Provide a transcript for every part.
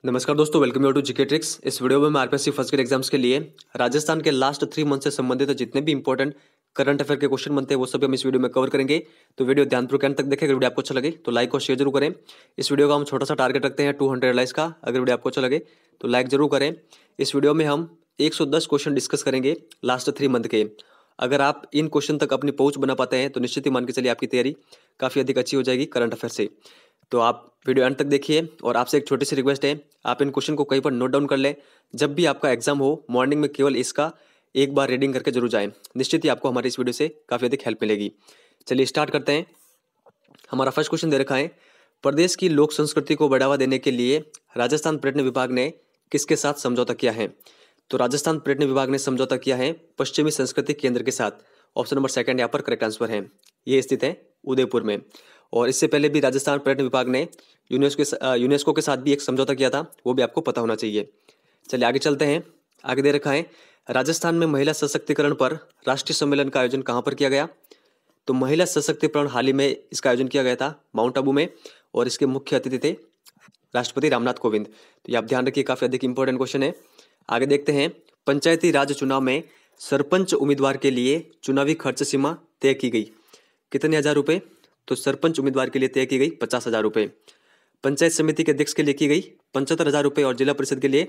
नमस्कार दोस्तों, welcome you to GK tricks. इस वीडियो में मैं आरपीएससी फर्स्ट ईयर एग्जाम्स के लिए राजस्थान के लास्ट 3 मंथ से संबंधित जितने भी इंपॉर्टेंट करंट अफेयर के क्वेश्चन बनते हैं वो सभी हम इस वीडियो में कवर करेंगे। तो वीडियो ध्यानपूर्वक अंत तक देखें। अगर वीडियो आपको अच्छा लगे तो लाइक और शेयर जरूर करें। इस वीडियो का हम छोटा सा टारगेट रखते हैं 200 लाइक्स का। अगर वीडियो आपको अच्छा लगे तो लाइक जरूर करें। इस वीडियो में हम 110 क्वेश्चन डिस्कस करेंगे लास्ट 3 मंथ के। अगर आप इन क्वेश्चन तक अपनी पहुंच बना पाते हैं तो निश्चित ही मान के चलिए आपकी तैयारी काफ़ी अधिक अच्छी हो जाएगी करंट अफेयर से। तो आप वीडियो अंत तक देखिए और आपसे एक छोटी सी रिक्वेस्ट है, आप इन क्वेश्चन को कहीं पर नोट डाउन कर लें। जब भी आपका एग्जाम हो मॉर्निंग में केवल इसका एक बार रीडिंग करके जरूर जाएं। निश्चित ही आपको हमारी इस वीडियो से काफ़ी अधिक हेल्प मिलेगी। चलिए स्टार्ट करते हैं। हमारा फर्स्ट क्वेश्चन दे रखा है, प्रदेश की लोक संस्कृति को बढ़ावा देने के लिए राजस्थान पर्यटन विभाग ने किसके साथ समझौता किया है? तो राजस्थान पर्यटन विभाग ने समझौता किया है पश्चिमी संस्कृति केंद्र के साथ। ऑप्शन नंबर सेकंड यहाँ पर करेक्ट आंसर है। ये स्थित है उदयपुर में। और इससे पहले भी राजस्थान पर्यटन विभाग ने यूनेस्को के साथ भी एक समझौता किया था, वो भी आपको पता होना चाहिए। चलिए आगे चलते हैं। आगे दे रखा है, राजस्थान में महिला सशक्तिकरण पर राष्ट्रीय सम्मेलन का आयोजन कहाँ पर किया गया? तो महिला सशक्तिकरण हाल ही में इसका आयोजन किया गया था माउंट आबू में, और इसके मुख्य अतिथि थे राष्ट्रपति रामनाथ कोविंद। तो ये आप ध्यान रखिए, काफी अधिक इंपॉर्टेंट क्वेश्चन है। आगे देखते हैं, पंचायती राज चुनाव में सरपंच उम्मीदवार के लिए चुनावी खर्च सीमा तय की गई कितने हजार रुपए? तो सरपंच उम्मीदवार के लिए तय की गई 50,000 रुपए। पंचायत समिति के अध्यक्ष के लिए की गई 75,000 रुपए, और जिला परिषद के लिए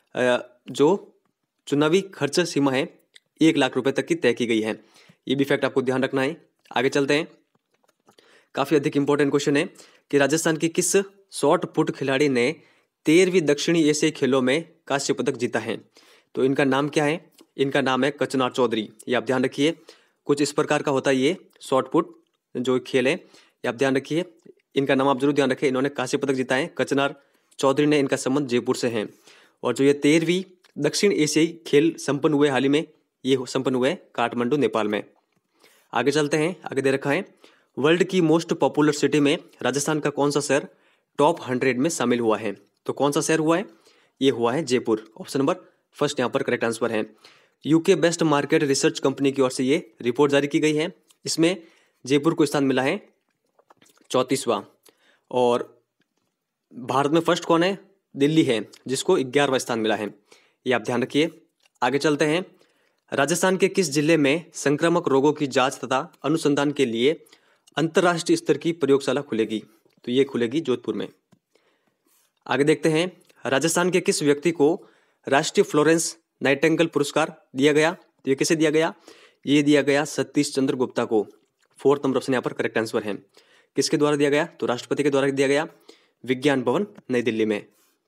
जो चुनावी खर्च सीमा है 1,00,000 रुपए तक की तय की गई है। ये भी फैक्ट आपको ध्यान रखना है। आगे चलते हैं। काफी अधिक इंपॉर्टेंट क्वेश्चन है कि राजस्थान की किस शॉर्ट पुट खिलाड़ी ने 13वीं दक्षिणी एशियाई खेलों में कांस्य पदक जीता है? तो इनका नाम क्या है? इनका नाम है कचनार चौधरी। ये आप ध्यान रखिए, कुछ इस प्रकार का होता है ये शॉर्ट पुट जो खेल है, ये आप ध्यान रखिए। इनका नाम आप जरूर ध्यान रखिए। इन्होंने कांस्य पदक जीता है, कचनार चौधरी ने। इनका संबंध जयपुर से है। और जो ये 13वीं दक्षिण एशियाई खेल संपन्न हुए हाल ही में, ये संपन्न हुए काठमांडू नेपाल में। आगे चलते हैं। आगे दे रखा है, वर्ल्ड की मोस्ट पॉपुलर सिटी में राजस्थान का कौन सा शहर टॉप 100 में शामिल हुआ है? तो कौन सा शहर हुआ है? ये हुआ है जयपुर। ऑप्शन नंबर फर्स्ट यहाँ पर करेक्ट आंसर है। UK best market research company की ओर से ये रिपोर्ट जारी की गई है। इसमें जयपुर को स्थान मिला है 34वां। और भारत में फर्स्ट कौन है? दिल्ली है, जिसको 11वां स्थान मिला है। ये आप ध्यान रखिए। आगे चलते हैं। राजस्थान के किस जिले में संक्रामक रोगों की जांच तथा अनुसंधान के लिए अंतर्राष्ट्रीय स्तर की प्रयोगशाला खुलेगी? तो ये खुलेगी जोधपुर में। आगे देखते हैं, राजस्थान के किस व्यक्ति को राष्ट्रीय फ्लोरेंस नाइटिंगेल पुरस्कार दिया गया? तो ये किसे दिया गया? ये दिया गया सतीश चंद्र गुप्ता को। 4th नंबर ऑप्शन यहाँ पर करेक्ट आंसर है। किसके द्वारा दिया गया? तो राष्ट्रपति के द्वारा दिया गया, विज्ञान भवन नई दिल्ली में।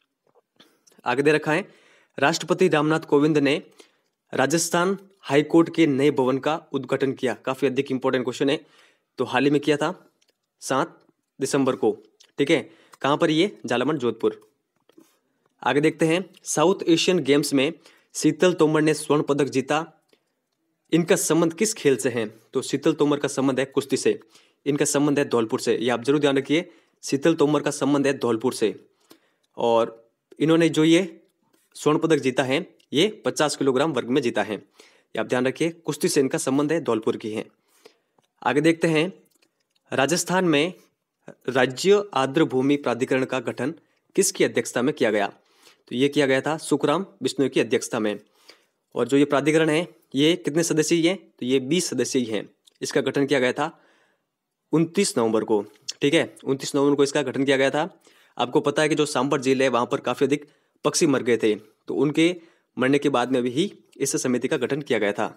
आगे दे रखा है, राष्ट्रपति रामनाथ कोविंद ने राजस्थान हाईकोर्ट के नए भवन का उद्घाटन किया। काफी अधिक इंपॉर्टेंट क्वेश्चन है। तो हाल ही में किया था 7 दिसंबर को। ठीक है, कहां पर? ये झालामण जोधपुर। आगे देखते हैं, साउथ एशियन गेम्स में शीतल तोमर ने स्वर्ण पदक जीता। इनका संबंध किस खेल से है? तो शीतल तोमर का संबंध है कुश्ती से। इनका संबंध है धौलपुर से। ये आप जरूर ध्यान रखिए, शीतल तोमर का संबंध है धौलपुर से। और इन्होंने जो ये स्वर्ण पदक जीता है ये 50 किलोग्राम वर्ग में जीता है। ये आप ध्यान रखिए, कुश्ती से इनका संबंध है, धौलपुर की है। आगे देखते हैं, राजस्थान में राज्य आर्द्र भूमि प्राधिकरण का गठन किसकी अध्यक्षता में किया गया? तो ये किया गया था सुखराम बिश्नोई की अध्यक्षता में। और जो ये प्राधिकरण है ये कितने सदस्यीय है? तो ये 20 सदस्यीय है। इसका गठन किया गया था 29 नवंबर को। ठीक है, 29 नवंबर को इसका गठन किया गया था। आपको पता है कि जो सांबर झील है वहां पर काफी अधिक पक्षी मर गए थे, तो उनके मरने के बाद में भी इस समिति का गठन किया गया था।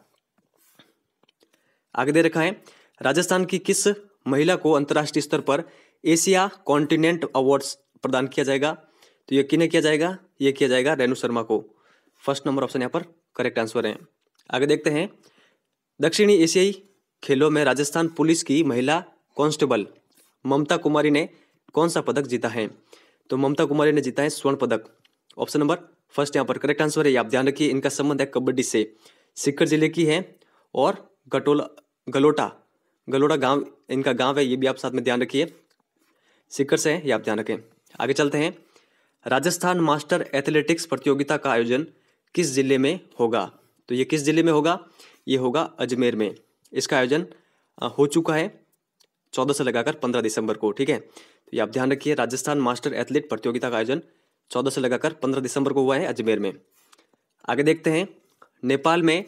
आगे दे रखा है, राजस्थान की किस महिला को अंतर्राष्ट्रीय स्तर पर एशिया कॉन्टिनेंट अवार्ड्स प्रदान किया जाएगा? तो ये किन्हें किया जाएगा? ये किया जाएगा रेणु शर्मा को। 1st नंबर ऑप्शन यहाँ पर करेक्ट आंसर है। आगे देखते हैं, दक्षिणी एशियाई खेलों में राजस्थान पुलिस की महिला कांस्टेबल ममता कुमारी ने कौन सा पदक जीता है? तो ममता कुमारी ने जीता है स्वर्ण पदक। ऑप्शन नंबर फर्स्ट यहाँ पर करेक्ट आंसर है। आप ध्यान रखिए, इनका संबंध है कबड्डी से। सीकर जिले की है और गलोटा गांव इनका गांव है। ये भी आप साथ में ध्यान रखिए, सीकर से है, ये आप ध्यान रखें। आगे चलते हैं, राजस्थान मास्टर एथलेटिक्स प्रतियोगिता का आयोजन किस जिले में होगा? तो ये किस जिले में होगा? ये होगा अजमेर में। इसका आयोजन हो चुका है 14 से लगाकर 15 दिसंबर को। ठीक है, तो ये आप ध्यान रखिए, राजस्थान मास्टर एथलीट प्रतियोगिता का आयोजन 14 से लगाकर 15 दिसंबर को हुआ है अजमेर में। आगे देखते हैं, नेपाल में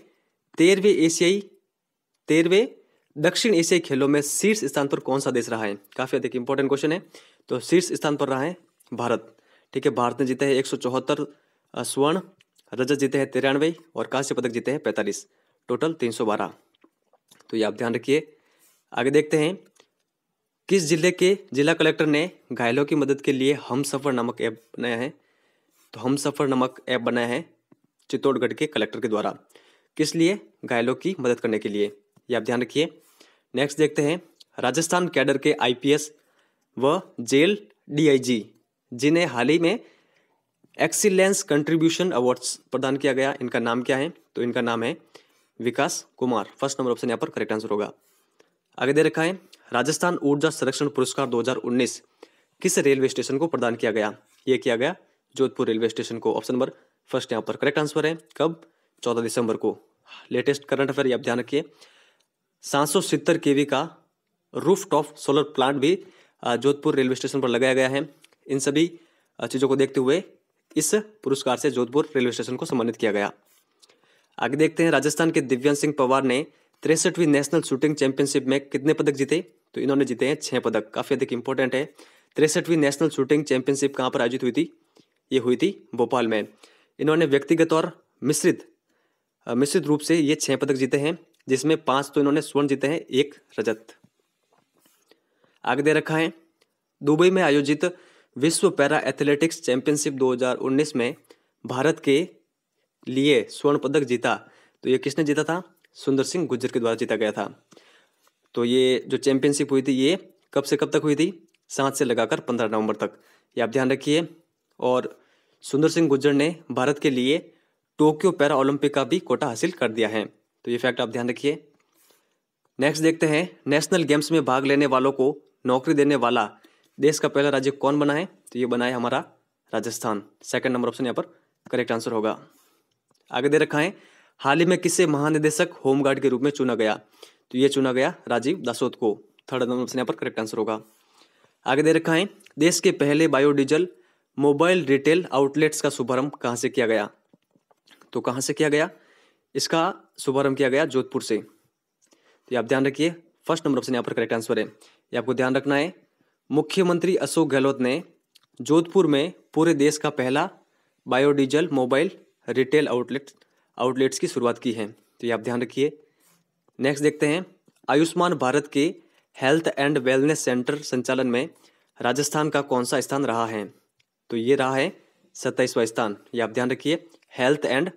13वें दक्षिण एशियाई खेलों में शीर्ष स्थान पर कौन सा देश रहा है? काफी अधिक इंपॉर्टेंट क्वेश्चन है। तो शीर्ष स्थान पर रहा है भारत। ठीक है, भारत ने जीते हैं 174 स्वर्ण, रजत जीते हैं 93 और कांस्य पदक जीते हैं 45, टोटल 312। तो ये आप ध्यान रखिए। आगे देखते हैं, किस जिले के जिला कलेक्टर ने घायलों की मदद के लिए हमसफर नामक ऐप बनाया है? तो हमसफर नामक ऐप बनाया है चित्तौड़गढ़ के कलेक्टर के द्वारा। किस लिए? घायलों की मदद करने के लिए। ये आप ध्यान रखिए। नेक्स्ट देखते हैं, राजस्थान कैडर के IPS व जेल DIG जिन्हें हाल ही में एक्सीलेंस कंट्रीब्यूशन अवार्ड्स प्रदान किया गया, इनका नाम क्या है? तो इनका नाम है Vikas Kumar. First number option यहाँ पर करेक्ट आंसर होगा। आगे दे रखा है, राजस्थान ऊर्जा संरक्षण पुरस्कार 2019 किस रेलवे स्टेशन को प्रदान किया गया? ये किया गया जोधपुर रेलवे स्टेशन को। ऑप्शन नंबर फर्स्ट यहाँ पर करेक्ट आंसर है। कब? 14 दिसंबर को। लेटेस्ट करंट अफेयर ये आप ध्यान रखिए, 770 kV का रूफ टॉप सोलर प्लांट भी जोधपुर रेलवे स्टेशन पर लगाया गया है। इन सभी चीज़ों को देखते हुए इस पुरस्कार से जोधपुर रेलवे स्टेशन को सम्मानित किया गया। आगे देखते हैं, राजस्थान के दिव्यांश सिंह पवार ने 63वीं नेशनल शूटिंग चैंपियनशिप में कितने पदक जीते? तो इन्होंने जीते हैं 6 पदक। काफी अधिक इंपॉर्टेंट है। 63वीं नेशनल शूटिंग चैंपियनशिप कहाँ पर आयोजित हुई थी? ये हुई थी भोपाल में। इन्होंने व्यक्तिगत और मिश्रित रूप से ये 6 पदक जीते हैं, जिसमें 5 तो इन्होंने स्वर्ण जीते हैं, 1 रजत। आगे दे रखा है, दुबई में आयोजित विश्व पैरा एथलेटिक्स चैंपियनशिप 2019 में भारत के लिए स्वर्ण पदक जीता। तो ये किसने जीता था? सुंदर सिंह गुर्जर के द्वारा जीता गया था। तो ये जो चैंपियनशिप हुई थी ये कब से कब तक हुई थी? 7 से लगाकर 15 नवंबर तक। ये आप ध्यान रखिए। और सुंदर सिंह गुर्जर ने भारत के लिए टोक्यो पैरा ओलंपिक का भी कोटा हासिल कर दिया है। तो ये फैक्ट आप ध्यान रखिए। नेक्स्ट देखते हैं, नेशनल गेम्स में भाग लेने वालों को नौकरी देने वाला देश का पहला राज्य कौन बना है? तो ये बना है हमारा राजस्थान। सेकंड नंबर ऑप्शन यहाँ पर करेक्ट आंसर होगा। आगे दे रखा है, हाल ही में किसे महानिदेशक होमगार्ड के रूप में चुना गया? तो ये चुना गया राजीव दासोत को। थर्ड नंबर ऑप्शन यहाँ पर करेक्ट आंसर होगा। आगे दे रखा है, देश के पहले बायोडीजल मोबाइल रिटेल आउटलेट्स का शुभारंभ कहाँ से किया गया? तो कहाँ से किया गया? इसका शुभारंभ किया गया जोधपुर से। तो आप ध्यान रखिए, फर्स्ट नंबर ऑप्शन यहाँ पर करेक्ट आंसर है। ये आपको ध्यान रखना है। मुख्यमंत्री अशोक गहलोत ने जोधपुर में पूरे देश का पहला बायोडीजल मोबाइल रिटेल आउटलेट्स की शुरुआत की है। तो ये आप ध्यान रखिए। नेक्स्ट देखते हैं, आयुष्मान भारत के हेल्थ एंड वेलनेस सेंटर संचालन में राजस्थान का कौन सा स्थान रहा है? तो ये रहा है 27वां स्थान। ये आप ध्यान रखिए, हेल्थ एंड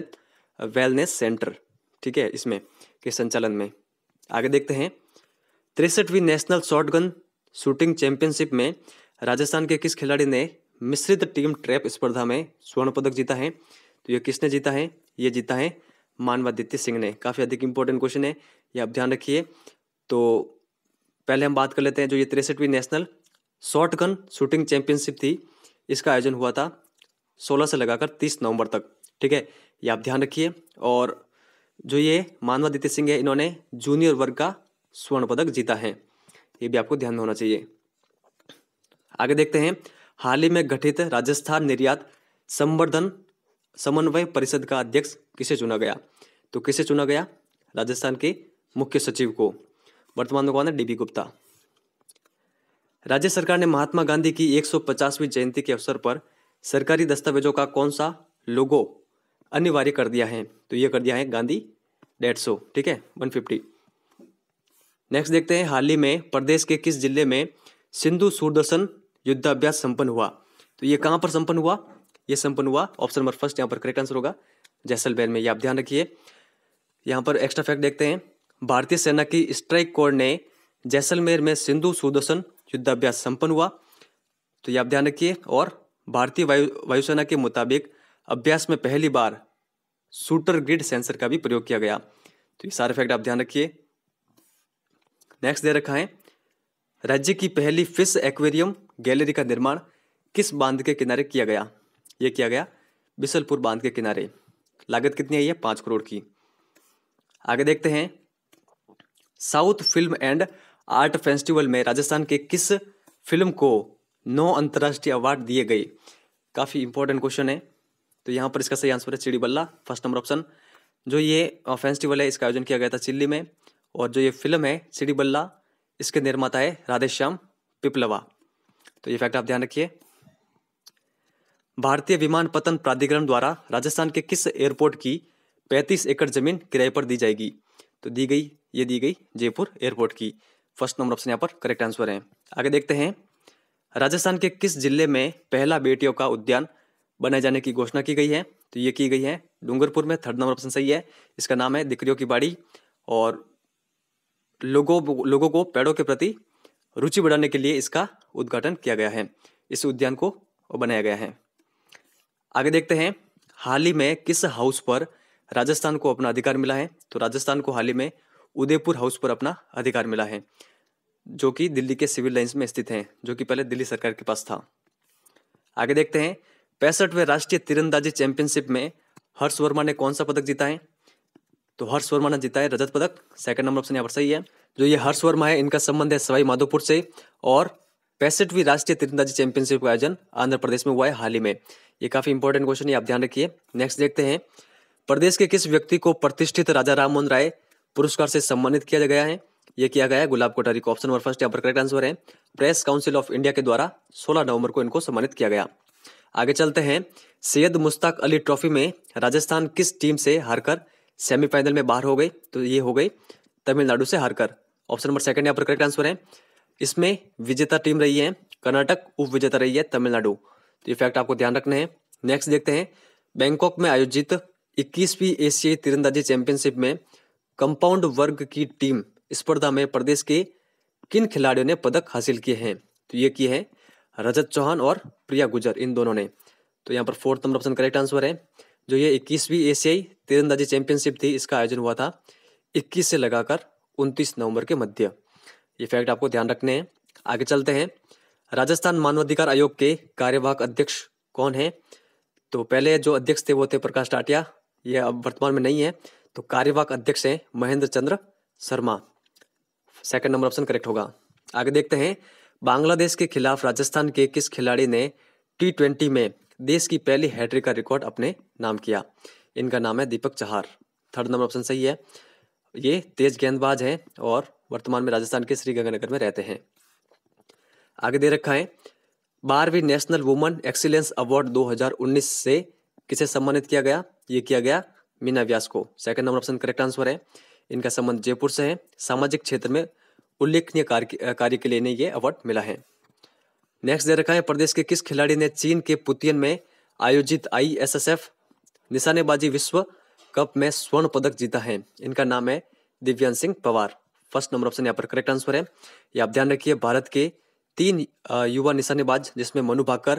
वेलनेस सेंटर, ठीक है, इसमें के संचालन में। आगे देखते हैं, 63वीं नेशनल शॉटगन शूटिंग चैंपियनशिप में राजस्थान के किस खिलाड़ी ने मिश्रित टीम ट्रैप स्पर्धा में स्वर्ण पदक जीता है? तो ये किसने जीता है? ये जीता है मानवादित्य सिंह ने। काफ़ी अधिक इंपॉर्टेंट क्वेश्चन है, ये आप ध्यान रखिए। तो पहले हम बात कर लेते हैं, जो ये 63वीं नेशनल शॉटगन शूटिंग चैंपियनशिप थी, इसका आयोजन हुआ था 16 से लगाकर 30 नवंबर तक, ठीक है, ये आप ध्यान रखिए। और जो ये मानवादित्य सिंह है, इन्होंने जूनियर वर्ग का स्वर्ण पदक जीता है, ये भी आपको ध्यान में होना चाहिए। आगे देखते हैं, हाल ही में गठित राजस्थान निर्यात संवर्धन समन्वय परिषद का अध्यक्ष किसे चुना गया? तो किसे चुना गया? राजस्थान के मुख्य सचिव को। वर्तमान में कौन है? DB गुप्ता। राज्य सरकार ने महात्मा गांधी की 150वीं जयंती के अवसर पर सरकारी दस्तावेजों का कौन सा लोगो अनिवार्य कर दिया है? तो ये कर दिया है गांधी 150, ठीक है, 150। नेक्स्ट देखते हैं, हाल ही में प्रदेश के किस जिले में सिंधु सूरदर्शन युद्धाभ्यास संपन्न हुआ? तो ये कहां पर संपन्न हुआ? ये संपन्न हुआ, ऑप्शन नंबर फर्स्ट यहाँ पर करेक्ट आंसर होगा, जैसलमेर में। ये आप ध्यान रखिए। यहाँ पर एक्स्ट्रा फैक्ट देखते हैं, भारतीय सेना की स्ट्राइक कोर ने जैसलमेर में सिंधु सूरदर्शन युद्धाभ्यास संपन्न हुआ। तो ये आप ध्यान रखिए। और भारतीय वायुसेना के मुताबिक अभ्यास में पहली बार शूटर ग्रिड सेंसर का भी प्रयोग किया गया। तो ये सारे फैक्ट आप ध्यान रखिए। नेक्स्ट दे रखा है, राज्य की पहली फिश एक्वेरियम गैलरी का निर्माण किस बांध के किनारे किया गया? ये किया गया बिसलपुर बांध के किनारे। लागत कितनी है? ये 5 करोड़ की। आगे देखते हैं, south film and art festival में राजस्थान के किस फिल्म को 9 अंतर्राष्ट्रीय अवार्ड दिए गए? काफ़ी इंपॉर्टेंट क्वेश्चन है। तो यहाँ पर इसका सही आंसर है चिड़ी बल्ला, फर्स्ट नंबर ऑप्शन। जो ये फेस्टिवल है इसका आयोजन किया गया था चिल्ली में, और जो ये फिल्म है चिड़ी बल्ला इसके निर्माता है राधेश्याम पिपलवा। तो ये फैक्ट आप ध्यान रखिए। भारतीय विमानपत्तन प्राधिकरण द्वारा राजस्थान के किस एयरपोर्ट की 35 एकड़ जमीन किराए पर दी जाएगी? तो दी गई जयपुर एयरपोर्ट की। फर्स्ट नंबर ऑप्शन यहाँ पर करेक्ट आंसर है। आगे देखते हैं, राजस्थान के किस जिले में पहला बेटियों का उद्यान बनाए जाने की घोषणा की गई है? तो ये की गई है डूंगरपुर में, थर्ड नंबर ऑप्शन सही है। इसका नाम है दिकरियों की बाड़ी, और लोगों को पेड़ों के प्रति रुचि बढ़ाने के लिए इसका उद्घाटन किया गया है, इस उद्यान को बनाया गया है। आगे देखते हैं, हाल ही में किस हाउस पर राजस्थान को अपना अधिकार मिला है? तो राजस्थान को हाल ही में उदयपुर हाउस पर अपना अधिकार मिला है, जो कि दिल्ली के सिविल लाइंस में स्थित है, जो कि पहले दिल्ली सरकार के पास था। आगे देखते हैं, 65वें राष्ट्रीय तीरंदाजी चैंपियनशिप में हर्ष वर्मा ने कौन सा पदक जीता है? तो हर्ष वर्मा ने जीता है रजत पदक, सेकंड नंबर ऑप्शन यहाँ पर सही है। जो ये हर्ष वर्मा है इनका संबंध है सवाई माधोपुर से, और 65वीं राष्ट्रीय तीरंदाजी चैंपियनशिप का आयोजन आंध्र प्रदेश में हुआ है हाल ही में। ये काफी इंपॉर्टेंट क्वेश्चन है, आप ध्यान रखिए। नेक्स्ट देखते हैं, प्रदेश के किस व्यक्ति को प्रतिष्ठित राजा राम मोहन राय पुरस्कार से सम्मानित किया गया है? ये किया गया है गुलाब कोठारी को। ऑप्शन नंबर फर्स्ट यहाँ पर करेक्ट आंसर है। प्रेस काउंसिल ऑफ इंडिया के द्वारा 16 नवंबर को इनको सम्मानित किया गया। आगे चलते हैं, सैयद मुश्ताक अली ट्रॉफी में राजस्थान किस टीम से हारकर सेमीफाइनल में बाहर हो गई? तो ये हो गई तमिलनाडु से हारकर। ऑप्शन नंबर सेकंड यहाँ पर करेक्ट आंसर है। इसमें विजेता टीम रही है कर्नाटक, उप विजेता रही है तमिलनाडु। तो ये फैक्ट आपको ध्यान रखने हैं। नेक्स्ट देखते हैं, बैंकॉक में आयोजित 21वीं एशियाई तीरंदाजी चैंपियनशिप में कंपाउंड वर्ग की टीम स्पर्धा में प्रदेश के किन खिलाड़ियों ने पदक हासिल किए हैं? तो ये किए हैं रजत चौहान और प्रिया गुजर, इन दोनों ने। तो यहाँ पर fourth number option correct answer है। जो ये 21वीं एशियाई तीरंदाजी चैंपियनशिप थी इसका आयोजन हुआ था 21 से लगाकर 29 नवंबर के मध्य। ये फैक्ट आपको ध्यान रखने हैं। आगे चलते हैं, राजस्थान मानवाधिकार आयोग के कार्यवाहक अध्यक्ष कौन है? तो पहले जो अध्यक्ष थे वो थे प्रकाश टाटिया, ये अब वर्तमान में नहीं है। तो कार्यवाहक अध्यक्ष है Mahendra Chandra Sharma, second number option correct होगा। आगे देखते हैं, बांग्लादेश के खिलाफ राजस्थान के किस खिलाड़ी ने T20 में देश की पहली हैट्रिक का रिकॉर्ड अपने नाम किया? इनका नाम है Deepak Chahar, third number option सही है। ये तेज गेंदबाज हैं और वर्तमान में राजस्थान के श्रीगंगानगर में रहते हैं। आगे दे रखा है, 12वीं नेशनल वुमेन एक्सीलेंस अवार्ड 2019 से किसे सम्मानित किया गया? ये किया गया मीना व्यास को, second number option correct answer है। इनका संबंध जयपुर से है, सामाजिक क्षेत्र में उल्लेखनीय कार्य के लिए इन्हें ये अवार्ड मिला है। नेक्स्ट दे रखा है, प्रदेश के किस खिलाड़ी ने चीन के पुतियन में आयोजित ISSF निशानेबाजी विश्व कप में स्वर्ण पदक जीता है? इनका नाम है Divyansh Singh Pawar, first number option यहाँ पर करेक्ट आंसर है। ये आप ध्यान रखिए, भारत के 3 युवा निशानेबाज जिसमें मनु भाकर,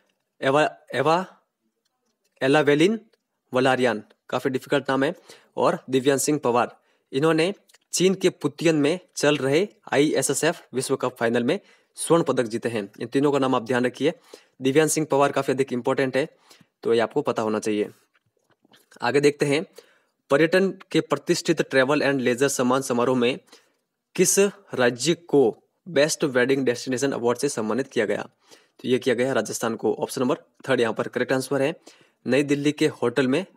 एलावेलिन वलारियान, काफी डिफिकल्ट नाम है, और दिव्यांश सिंह पवार, इन्होंने चीन के पुतियन में चल रहे ISSF विश्व कप फाइनल में स्वर्ण पदक जीते हैं। इन तीनों का नाम आप ध्यान रखिए। दिव्यांश सिंह पवार काफी अधिक इंपॉर्टेंट है, तो ये आपको पता होना चाहिए। आगे देखते हैं, पर्यटन के प्रतिष्ठित ट्रैवल एंड लेजर सम्मान समारोह में किस राज्य को बेस्ट वेडिंग डेस्टिनेशन अवार्ड से सम्मानित किया गया? तो ये किया गया राजस्थान को, ऑप्शन नंबर थर्ड यहाँ पर करेक्ट आंसर है। नई दिल्ली के होटल में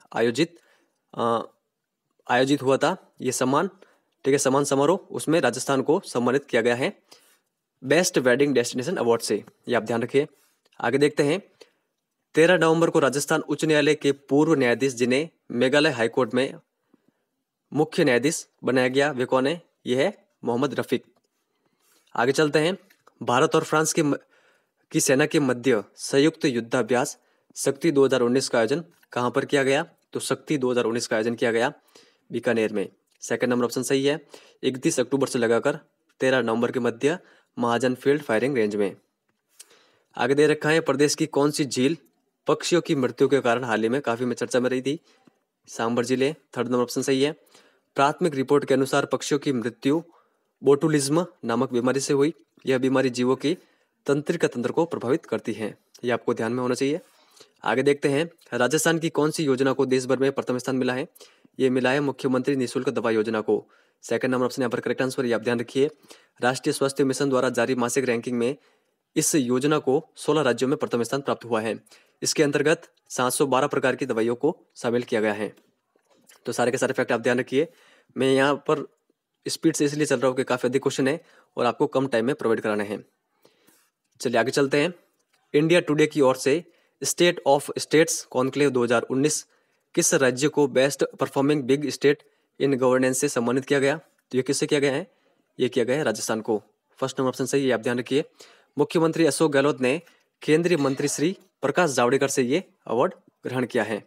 आयोजित हुआ था ये सम्मान, ठीक है, सम्मान समारोह, उसमें राजस्थान को सम्मानित किया गया है बेस्ट वेडिंग डेस्टिनेशन अवार्ड से, ये आप ध्यान रखिए। आगे देखते हैं, 13 नवंबर को राजस्थान उच्च न्यायालय के पूर्व न्यायाधीश जिन्हें मेघालय हाईकोर्ट में मुख्य न्यायाधीश बनाया गया वे कौन है? ये है मोहम्मद रफीक। आगे चलते हैं, भारत और फ्रांस की सेना के मध्य संयुक्त युद्धाभ्यास शक्ति 2019 का आयोजन कहां पर किया गया? तो शक्ति 2019 का आयोजन किया गया बीकानेर में, सेकंड नंबर ऑप्शन सही है। 31 अक्टूबर से लगाकर 13 नवंबर के मध्य महाजन फील्ड फायरिंग रेंज में। आगे दे रखा है, प्रदेश की कौन सी झील पक्षियों की मृत्यु के कारण हाल ही में काफी में चर्चा में रही थी? सांबर जिले, थर्ड नंबर ऑप्शन सही है। प्राथमिक रिपोर्ट के अनुसार पक्षियों की मृत्यु बोटुलिज्म नामक बीमारी से हुई। यह बीमारी जीवों की तंत्रिका तंत्र को प्रभावित करती है, यह आपको ध्यान में होना चाहिए। आगे देखते हैं, राजस्थान की कौन सी योजना को देश भर में प्रथम स्थान मिला है? ये मिला है मुख्यमंत्री निःशुल्क दवा योजना को, सेकंड नंबर ऑप्शन यहाँ पर करेक्ट आंसर, ये आप ध्यान रखिए। राष्ट्रीय स्वास्थ्य मिशन द्वारा जारी मासिक रैंकिंग में इस योजना को 16 राज्यों में प्रथम स्थान प्राप्त हुआ है। इसके अंतर्गत 712 प्रकार की दवाइयों को शामिल किया गया है। तो सारे के सारे फैक्ट आप ध्यान रखिए। मैं यहाँ पर स्पीड से इसलिए चल रहा हूँ कि काफ़ी अधिक क्वेश्चन है और आपको कम टाइम में प्रोवाइड कराने हैं। चलिए आगे चलते हैं। इंडिया टुडे की ओर से स्टेट ऑफ स्टेट्स कॉन्क्लेव 2019 किस राज्य को best performing big state in governance से सम्मानित किया गया? तो ये किससे किया गया है? ये किया गया है राजस्थान को। फर्स्ट नंबर ऑप्शन सही है, आप ध्यान रखिए। मुख्यमंत्री अशोक गहलोत ने केंद्रीय मंत्री श्री प्रकाश जावड़ेकर से ये अवार्ड ग्रहण किया है।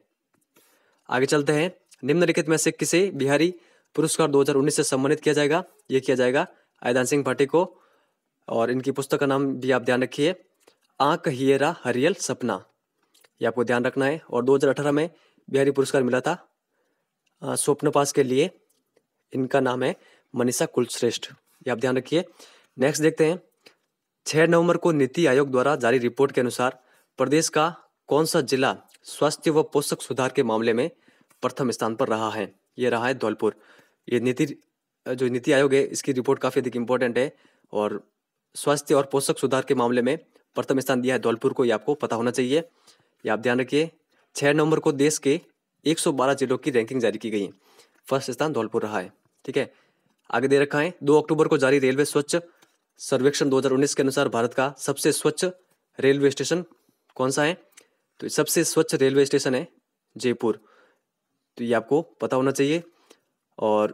आगे चलते हैं। निम्नलिखित में से किसे बिहारी पुरस्कार 2019 से सम्मानित किया जाएगा? ये किया जाएगा आयदान सिंह भाटी को, और इनकी पुस्तक का नाम भी आप ध्यान रखिए, आंख हियरा हरियल सपना, ये आपको ध्यान रखना है। और 2018 में बिहारी पुरस्कार मिला था स्वप्नपास के लिए, इनका नाम है मनीषा कुलश्रेष्ठ, ये आप ध्यान रखिए। नेक्स्ट देखते हैं। 6 नवंबर को नीति आयोग द्वारा जारी रिपोर्ट के अनुसार प्रदेश का कौन सा जिला स्वास्थ्य व पोषक सुधार के मामले में प्रथम स्थान पर रहा है? ये रहा है धौलपुर। ये जो नीति आयोग है इसकी रिपोर्ट काफ़ी अधिक इंपॉर्टेंट है और स्वास्थ्य और पोषक सुधार के मामले में प्रथम स्थान दिया है धौलपुर को, ये आपको पता होना चाहिए, ये आप ध्यान रखिए। 6 नवंबर को देश के 112 जिलों की रैंकिंग जारी की गई है, फर्स्ट स्थान धौलपुर रहा है। ठीक है, आगे दे रखा है। 2 अक्टूबर को जारी रेलवे स्वच्छ सर्वेक्षण 2019 के अनुसार भारत का सबसे स्वच्छ रेलवे स्टेशन कौन सा है? तो सबसे स्वच्छ रेलवे स्टेशन है जयपुर, तो ये आपको पता होना चाहिए। और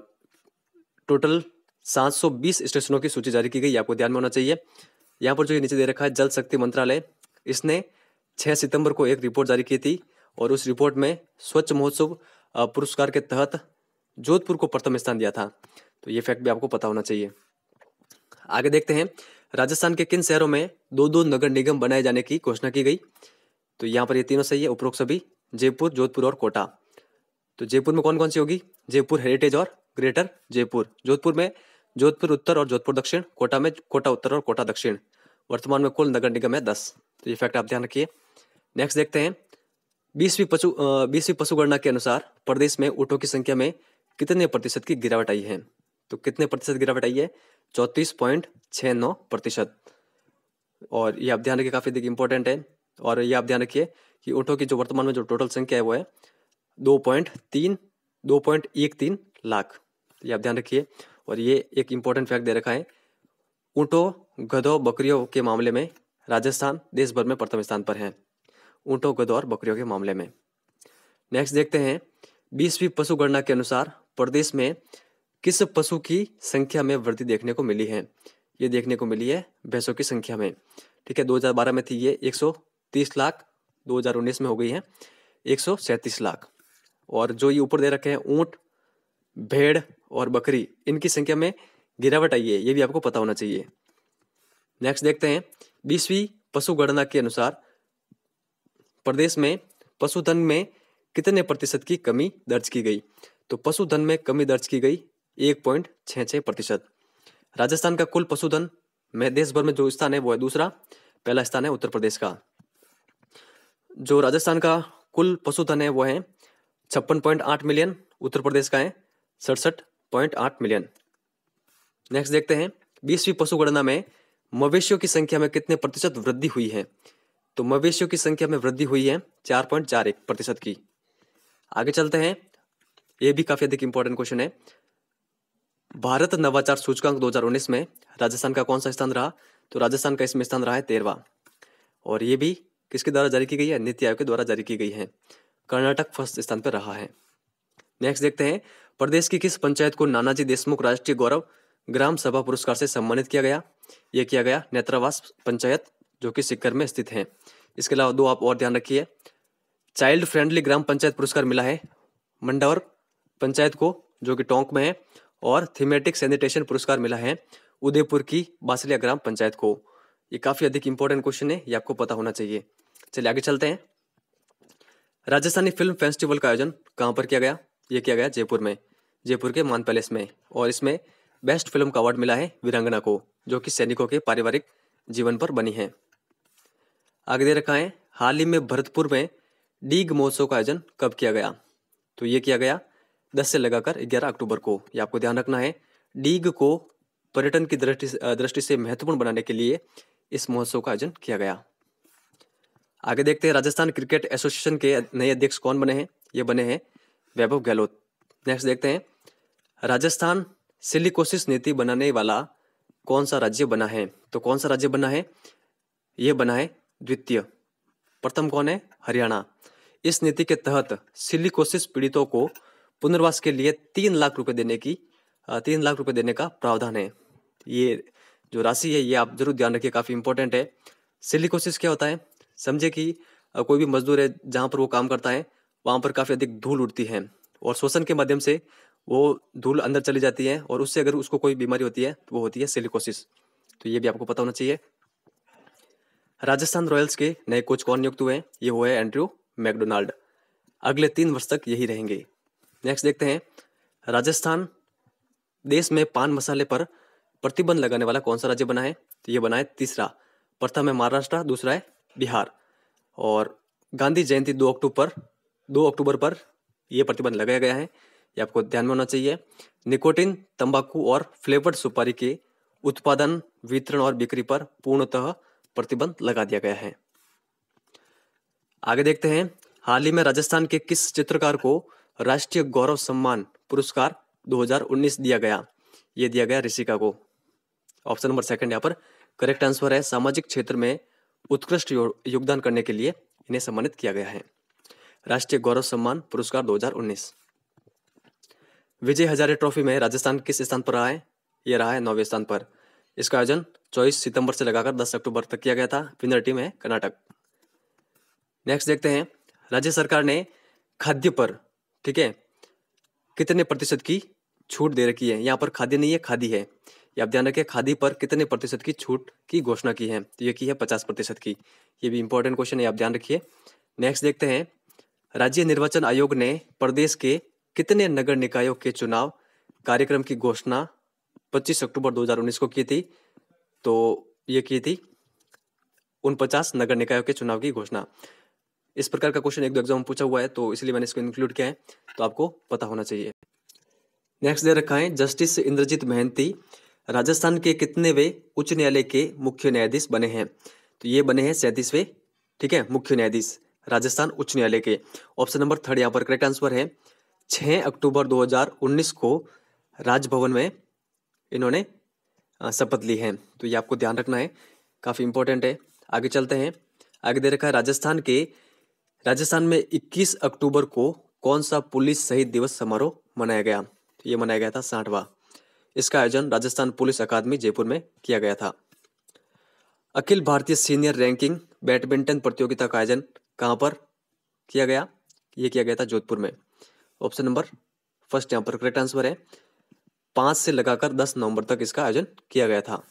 टोटल 720 स्टेशनों की सूची जारी की गई, आपको ध्यान में होना चाहिए। यहाँ पर जो ये नीचे दे रखा है जल शक्ति मंत्रालय, इसने 6 सितंबर को एक रिपोर्ट जारी की थी और उस रिपोर्ट में स्वच्छ महोत्सव पुरस्कार के तहत जोधपुर को प्रथम स्थान दिया था, तो ये फैक्ट भी आपको पता होना चाहिए। आगे देखते हैं। राजस्थान के किन शहरों में 2-2 नगर निगम बनाए जाने की घोषणा की गई? तो यहाँ पर ये तीनों सही है, उपरोक्त सभी, जयपुर, जोधपुर और कोटा। तो जयपुर में कौन कौन सी होगी? जयपुर हेरिटेज और ग्रेटर जयपुर। जोधपुर में जोधपुर उत्तर और जोधपुर दक्षिण। कोटा में कोटा उत्तर और कोटा दक्षिण। वर्तमान में कुल नगर निगम है 10, तो ये फैक्ट आप ध्यान रखिए। नेक्स्ट देखते हैं। 20वीं पशुगणना के अनुसार प्रदेश में ऊँटों की संख्या में कितने प्रतिशत की गिरावट आई है? तो कितने प्रतिशत गिरावट आई है? 34.69%। और ये आप ध्यान रखिए, काफ़ी इंपॉर्टेंट है। और ये आप ध्यान रखिए कि ऊँटों की जो वर्तमान में जो टोटल संख्या है वो है 2.13 लाख, ये आप ध्यान रखिए। और ये एक इम्पोर्टेंट फैक्ट दे रखा है, ऊँटों, गधों, बकरियों के मामले में राजस्थान देश भर में प्रथम स्थान पर है, ऊँटों, गधों और बकरियों के मामले में। नेक्स्ट देखते हैं। 20वीं पशुगणना के अनुसार प्रदेश में किस पशु की संख्या में वृद्धि देखने को मिली है? ये देखने को मिली है भैंसों की संख्या में। ठीक है, 2012 में थी ये 130 लाख, 2019 में हो गई है 137 लाख। और जो ये ऊपर दे रखे हैं ऊँट, भेड़ और बकरी, इनकी संख्या में गिरावट आई है, ये भी आपको पता होना चाहिए। नेक्स्ट देखते हैं। 20वीं पशुगणना के अनुसार प्रदेश में पशुधन में कितने प्रतिशत की कमी दर्ज की गई? तो पशुधन में कमी दर्ज की गई 1.66%। राजस्थान का कुल पशुधन में देश भर में जो स्थान है वो है दूसरा, पहला स्थान है उत्तर प्रदेश का। जो राजस्थान का कुल पशुधन है वो है 56.8 मिलियन, उत्तर प्रदेश का है 67.8 मिलियन। नेक्स्ट देखते हैं। 20वीं पशुगणना में मवेशियों की संख्या में कितने प्रतिशत वृद्धि हुई है? तो मवेशियों की संख्या में वृद्धि हुई है 4.41% की। आगे चलते हैं। ये भी काफी अधिक इंपॉर्टेंट क्वेश्चन है। भारत नवाचार सूचकांक 2019 में राजस्थान का कौन सा स्थान रहा? तो राजस्थान का इसमें स्थान रहा है 13वां। और ये भी किसके द्वारा जारी की गई है? नीति आयोग के द्वारा जारी की गई है। कर्नाटक फर्स्ट स्थान पर रहा है। नेक्स्ट देखते हैं। प्रदेश की किस पंचायत को नानाजी देशमुख राष्ट्रीय गौरव ग्राम सभा पुरस्कार से सम्मानित किया गया? ये किया गया नेत्रावास पंचायत, जो कि सीकर में स्थित है। इसके अलावा 2 आप और ध्यान रखिए। चाइल्ड फ्रेंडली ग्राम पंचायत पुरस्कार मिला है मंडावर पंचायत को, जो कि टोंक में है। और थीमेटिक सैनिटेशन पुरस्कार मिला है उदयपुर की बासलिया ग्राम पंचायत को। ये काफी अधिक इंपॉर्टेंट क्वेश्चन है, ये आपको पता होना चाहिए। चलिए आगे चलते हैं। राजस्थानी फिल्म फेस्टिवल का आयोजन कहाँ पर किया गया? ये किया गया जयपुर में, जयपुर के मान पैलेस में। और इसमें बेस्ट फिल्म का अवार्ड मिला है वीरांगना को, जो कि सैनिकों के पारिवारिक जीवन पर बनी है। आगे दे रखा है। हाल ही में भरतपुर में डीग महोत्सव का आयोजन कब किया गया? तो ये किया गया 10 से लगाकर 11 अक्टूबर को। ये आपको ध्यान रखना है। डीग को पर्यटन की दृष्टि से महत्वपूर्ण बनाने के लिए इस महोत्सव का आयोजन किया गया। आगे देखते हैं राजस्थान क्रिकेट एसोसिएशन के नए अध्यक्ष कौन बने हैं। ये बने हैं वैभव गहलोत। नेक्स्ट देखते हैं राजस्थान सिलिकोसिस नीति बनाने वाला कौन सा राज्य बना है। तो कौन सा राज्य बना है, ये बना है द्वितीय। प्रथम कौन है, हरियाणा। इस नीति के तहत सिलिकोसिस पीड़ितों को पुनर्वास के लिए 3 लाख रुपए देने का प्रावधान है। ये जो राशि है ये आप जरूर ध्यान रखिए, काफी इंपॉर्टेंट है। सिलिकोसिस क्या होता है, समझे कि कोई भी मजदूर है जहां पर वो काम करता है वहां पर काफी अधिक धूल उड़ती है और श्वसन के माध्यम से वो धूल अंदर चली जाती है और उससे अगर उसको कोई बीमारी होती है तो वो होती है सिलिकोसिस। तो ये भी आपको पता होना चाहिए। राजस्थान रॉयल्स के नए कोच कौन नियुक्त हुए हैं, ये हुए एंड्रयू मैकडोनाल्ड। अगले 3 वर्ष तक यही रहेंगे। नेक्स्ट देखते हैं राजस्थान देश में पान मसाले पर प्रतिबंध लगाने वाला कौन सा राज्य बना है। तो ये बना है तीसरा। प्रथम है महाराष्ट्र, दूसरा है बिहार। और गांधी जयंती 2 अक्टूबर पर यह प्रतिबंध लगाया गया है, ये आपको ध्यान में होना चाहिए। निकोटिन, तंबाकू और फ्लेवर्ड सुपारी के उत्पादन, वितरण और बिक्री पर पूर्णतः प्रतिबंध लगा दिया गया है। आगे देखते हैं हाल ही में राजस्थान के किस चित्रकार को राष्ट्रीय गौरव सम्मान पुरस्कार 2019 दिया गया। ये दिया गया ऋषिका को। ऑप्शन नंबर सेकंड यहाँ पर करेक्ट आंसर है। सामाजिक क्षेत्र में उत्कृष्ट योगदान करने के लिए इन्हें सम्मानित किया गया है। राष्ट्रीय गौरव सम्मान पुरस्कार 2019। विजय हजारे ट्रॉफी में राजस्थान किस स्थान पर रहा है, ये रहा है 9वें स्थान पर। इसका आयोजन 24 सितंबर से लगाकर 10 अक्टूबर तक किया गया था। विनर टीम है कर्नाटक। नेक्स्ट देखते हैं राज्य सरकार ने खाद्य पर, ठीक है, कितने प्रतिशत की छूट दे रखी है। यहाँ पर खाद्य नहीं है, खादी है, ये आप ध्यान रखें। खादी पर कितने प्रतिशत की छूट की घोषणा की है, तो ये की है 50% की। ये भी इंपॉर्टेंट क्वेश्चन है, आप ध्यान रखिए। नेक्स्ट देखते हैं राज्य निर्वाचन आयोग ने प्रदेश के कितने नगर निकायों के चुनाव कार्यक्रम की घोषणा 25 अक्टूबर 2019 को की थी। तो ये की थी 49 नगर निकायों के चुनाव की घोषणा। इस प्रकार का क्वेश्चन 1-2 एग्जाम में पूछा हुआ है, तो इसलिए मैंने इसको इंक्लूड किया है, तो आपको पता होना चाहिए। नेक्स्ट दे रखा है जस्टिस इंद्रजीत महंती राजस्थान के कितनेवें उच्च न्यायालय के मुख्य न्यायाधीश बने हैं। तो ये बने हैं 37वें, ठीक है, मुख्य न्यायाधीश राजस्थान उच्च न्यायालय के। ऑप्शन नंबर 3 यहाँ पर करेक्ट आंसर है। 6 अक्टूबर 2019 को राजभवन में इन्होंने शपथ ली है, तो ये आपको ध्यान रखना है, काफी इंपॉर्टेंट है। आगे चलते हैं। आगे दे रखा है राजस्थान में 21 अक्टूबर को कौन सा पुलिस शहीद दिवस समारोह मनाया गया। तो ये मनाया गया था 60वां। इसका आयोजन राजस्थान पुलिस अकादमी जयपुर में किया गया था। Akhil Bharatiya senior ranking badminton प्रतियोगिता का आयोजन कहां पर किया गया, ये किया गया था जोधपुर में। ऑप्शन नंबर फर्स्ट यहाँ पर करेक्ट आंसर है। 5 से लगाकर 10 नवंबर तक इसका आयोजन किया गया था।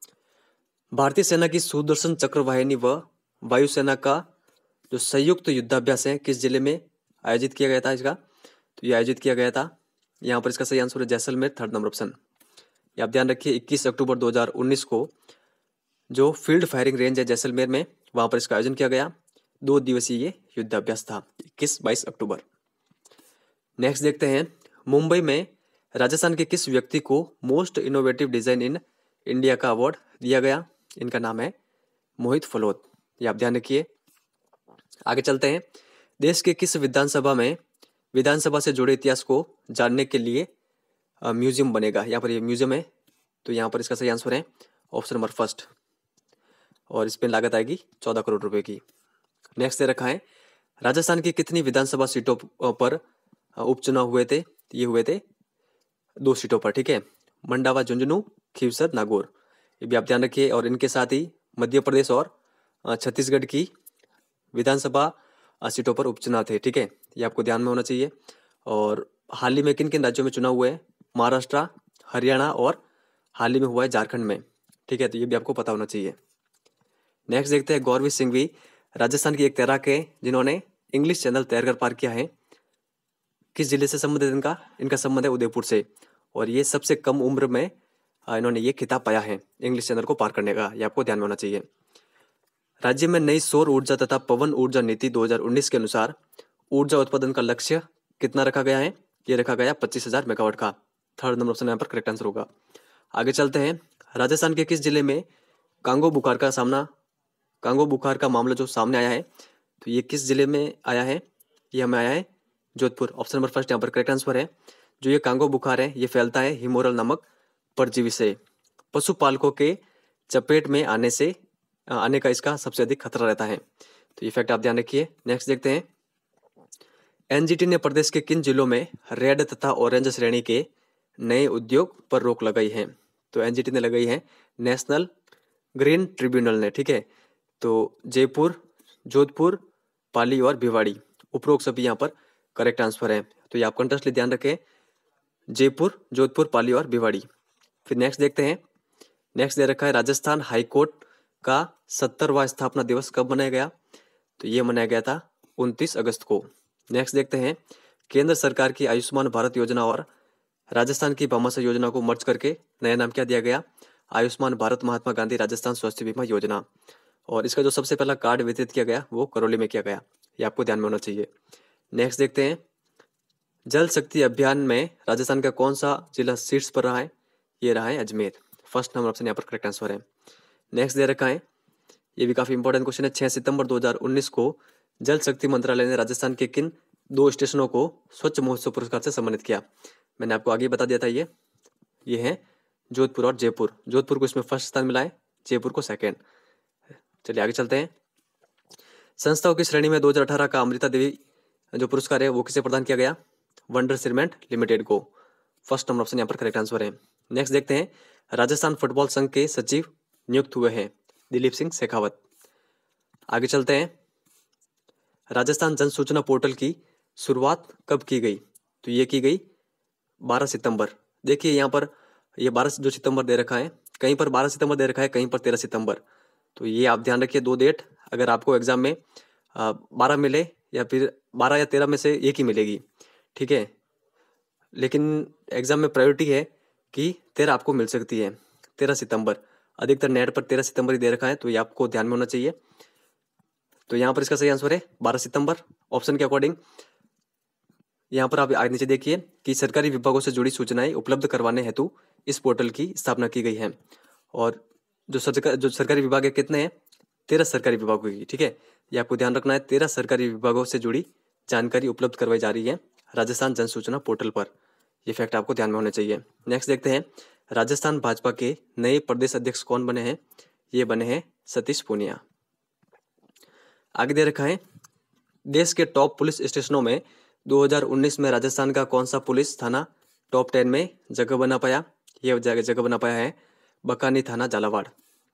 भारतीय सेना की सुदर्शन चक्र वाहिनी व वायुसेना का जो संयुक्त युद्धाभ्यास है किस जिले में आयोजित किया गया था इसका। तो ये आयोजित किया गया था, यहाँ पर इसका सही आंसर है जैसलमेर, 3rd नंबर ऑप्शन। ये आप ध्यान रखिए 21 अक्टूबर 2019 को जो फील्ड फायरिंग रेंज है जैसलमेर में, वहां पर इसका आयोजन किया गया। 2 दिवसीय ये युद्धाभ्यास था, 21-22 अक्टूबर। नेक्स्ट देखते हैं मुंबई में राजस्थान के किस व्यक्ति को most innovative design in India का अवार्ड दिया गया। इनका नाम है मोहित फलोत, ये आप ध्यान रखिए। आगे चलते हैं। देश के किस विधानसभा से जुड़े इतिहास को जानने के लिए म्यूजियम बनेगा। यहाँ पर ये म्यूजियम है, तो यहाँ पर इसका सही आंसर है ऑप्शन नंबर फर्स्ट, और इस पर लागत आएगी 14 करोड़ रुपए की। नेक्स्ट दे रखा है राजस्थान की कितनी विधानसभा सीटों पर उपचुनाव हुए थे। ये हुए थे 2 सीटों पर, ठीक है, मंडावा झुंझुनू, खीवसर नागौर, ये भी आप ध्यान रखिए। और इनके साथ ही मध्य प्रदेश और छत्तीसगढ़ की विधानसभा सीटों पर उपचुनाव थे, ठीक है, ये आपको ध्यान में होना चाहिए। और हाल ही में किन किन राज्यों में चुनाव हुए, महाराष्ट्र, हरियाणा और हाल ही में हुआ है झारखंड में, ठीक है, तो ये भी आपको पता होना चाहिए। नेक्स्ट देखते हैं गौरवी सिंघवी राजस्थान की एक तैराक है जिन्होंने इंग्लिश चैनल तैर कर पार किया है। किस जिले से संबंधित इनका संबंध है उदयपुर से, और ये सबसे कम उम्र में इन्होंने ये खिताब पाया है इंग्लिश चैनल को पार करने का, ये आपको ध्यान में होना चाहिए। राज्य में नई सौर ऊर्जा तथा पवन ऊर्जा नीति 2019 के अनुसार ऊर्जा उत्पादन का लक्ष्य कितना रखा गया है। ये रखा गया 25,000 मेगावाट का। 3rd नंबर ऑप्शन यहाँ पर करेक्ट आंसर होगा। आगे चलते हैं। राजस्थान के किस जिले में कांगो बुखार का सामना कांगो बुखार का मामला जो सामने आया है, तो ये किस जिले में आया है? ये हमें आया है जोधपुर। ऑप्शन नंबर फर्स्ट यहाँ पर करेक्ट आंसर है। जो ये कांगो बुखार है ये फैलता है हिमोरल नामक परजीवी से। पशुपालकों के चपेट में आने का इसका सबसे अधिक खतरा रहता है। तो ये फैक्ट आप ध्यान रखिए। नेक्स्ट देखते हैं, एनजीटी ने प्रदेश के किन जिलों में रेड तथा ऑरेंज श्रेणी के नए उद्योग पर रोक लगाई है? तो एनजीटी ने लगाई है नेशनल ग्रीन ट्रिब्यूनल ने, ठीक है। तो जयपुर, जोधपुर, पाली और भिवाड़ी, उपरोक्त सभी यहाँ पर करेक्ट आंसर है। तो ये आप कंटेस्टली ध्यान रखें, जयपुर, जोधपुर, पाली और भिवाड़ी। फिर नेक्स्ट देखते हैं, नेक्स्ट दे रखा है राजस्थान हाईकोर्ट का 70वां स्थापना दिवस कब मनाया गया? तो ये मनाया गया था 29 अगस्त को। नेक्स्ट देखते हैं, केंद्र सरकार की आयुष्मान भारत योजना और राजस्थान की भामाशाह योजना को मर्ज करके नया नाम क्या दिया गया? आयुष्मान भारत महात्मा गांधी राजस्थान स्वास्थ्य बीमा योजना। और इसका जो सबसे पहला कार्ड वितरित किया गया वो करौली में किया गया, ये आपको ध्यान में होना चाहिए। नेक्स्ट देखते हैं, जल शक्ति अभियान में राजस्थान का कौन सा जिला शीर्ष पर रहा है? ये रहा है अजमेर। फर्स्ट नंबर ऑप्शन यहाँ पर करेक्ट आंसर है। नेक्स्ट दे रखा है, ये भी काफी इंपॉर्टेंट क्वेश्चन है, 6 सितंबर 2019 को जल शक्ति मंत्रालय ने राजस्थान के किन 2 स्टेशनों को स्वच्छ महोत्सव पुरस्कार से सम्मानित किया? मैंने आपको आगे बता दिया था, ये है जोधपुर और जयपुर। जोधपुर को इसमें फर्स्ट स्थान मिला है, जयपुर को सेकेंड। चलिए आगे चलते हैं, संस्थाओं की श्रेणी में 2018 का अमृता देवी जो पुरस्कार है वो किसे प्रदान किया गया? वंडर सीमेंट लिमिटेड को। फर्स्ट नंबर ऑप्शन यहाँ पर करेक्ट आंसर है। नेक्स्ट देखते हैं, राजस्थान फुटबॉल संघ के सचिव नियुक्त हुए हैं दिलीप सिंह शेखावत। आगे चलते हैं, राजस्थान जन सूचना पोर्टल की शुरुआत कब की गई? तो ये की गई 12 सितंबर। देखिए यहाँ पर ये 12 जो सितंबर दे रखा है, कहीं पर 12 सितंबर दे रखा है, कहीं पर 13 सितंबर। तो ये आप ध्यान रखिए, 2 डेट अगर आपको एग्जाम में 12 मिले या फिर 12 या 13 में से एक ही मिलेगी, ठीक है। लेकिन एग्जाम में प्रायोरिटी है कि 13 आपको मिल सकती है, 13 सितंबर। अधिकतर नेट पर 13 सितंबर ही दे रखा है, तो ये आपको ध्यान में होना चाहिए। तो यहाँ पर इसका सही आंसर है 12 सितंबर ऑप्शन के अकॉर्डिंग। यहाँ पर आप आगे नीचे देखिए कि सरकारी विभागों से जुड़ी सूचनाएं उपलब्ध करवाने हेतु इस पोर्टल की स्थापना की गई है। और जो सरकारी विभाग है कितने हैं? 13 सरकारी विभागों की, ठीक है। ये आपको ध्यान रखना है, 13 सरकारी विभागों से जुड़ी जानकारी उपलब्ध करवाई जा रही है राजस्थान जन सूचना पोर्टल पर। ये फैक्ट आपको ध्यान में होने चाहिए। नेक्स्ट देखते हैं, राजस्थान भाजपा के नए प्रदेश अध्यक्ष कौन बने हैं? ये बने हैं सतीश पूनिया। आगे दे रखा है, देश के टॉप पुलिस स्टेशनों में 2019 में राजस्थान का कौन सा पुलिस थाना टॉप 10 में जगह बना पाया? ये जगह बना पाया है बकानी थाना झालावाड़।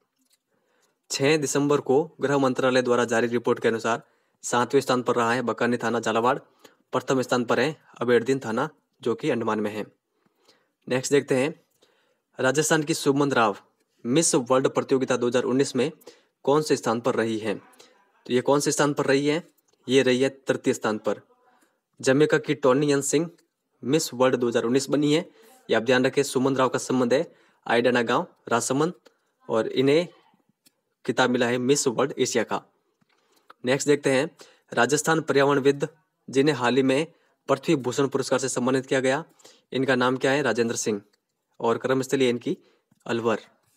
6 दिसंबर को गृह मंत्रालय द्वारा जारी रिपोर्ट के अनुसार 7वें स्थान पर रहा है बकानी थाना झालावाड़। प्रथम स्थान पर है अबेरदीन थाना जो कि अंडमान में है। नेक्स्ट देखते हैं, राजस्थान की सुमन राव मिस वर्ल्ड प्रतियोगिता 2019 में कौन से स्थान पर रही है? तो ये कौन से स्थान पर रही है? ये रही है 3य स्थान पर। जमैका की टोनी सिंह मिस वर्ल्ड 2019 बनी है। ये आप ध्यान रखें, सुमन राव का संबंध है आइडाना गांव राजसमंद और इन्हें खिताब मिला है मिस वर्ल्ड एशिया का। नेक्स्ट देखते हैं, राजस्थान पर्यावरणविद जिन्हें हाल ही में पृथ्वी भूषण पुरस्कार से सम्मानित किया गया, इनका नाम क्या है? राजेंद्र सिंह। और कर्मस्थली इनकी अलवर।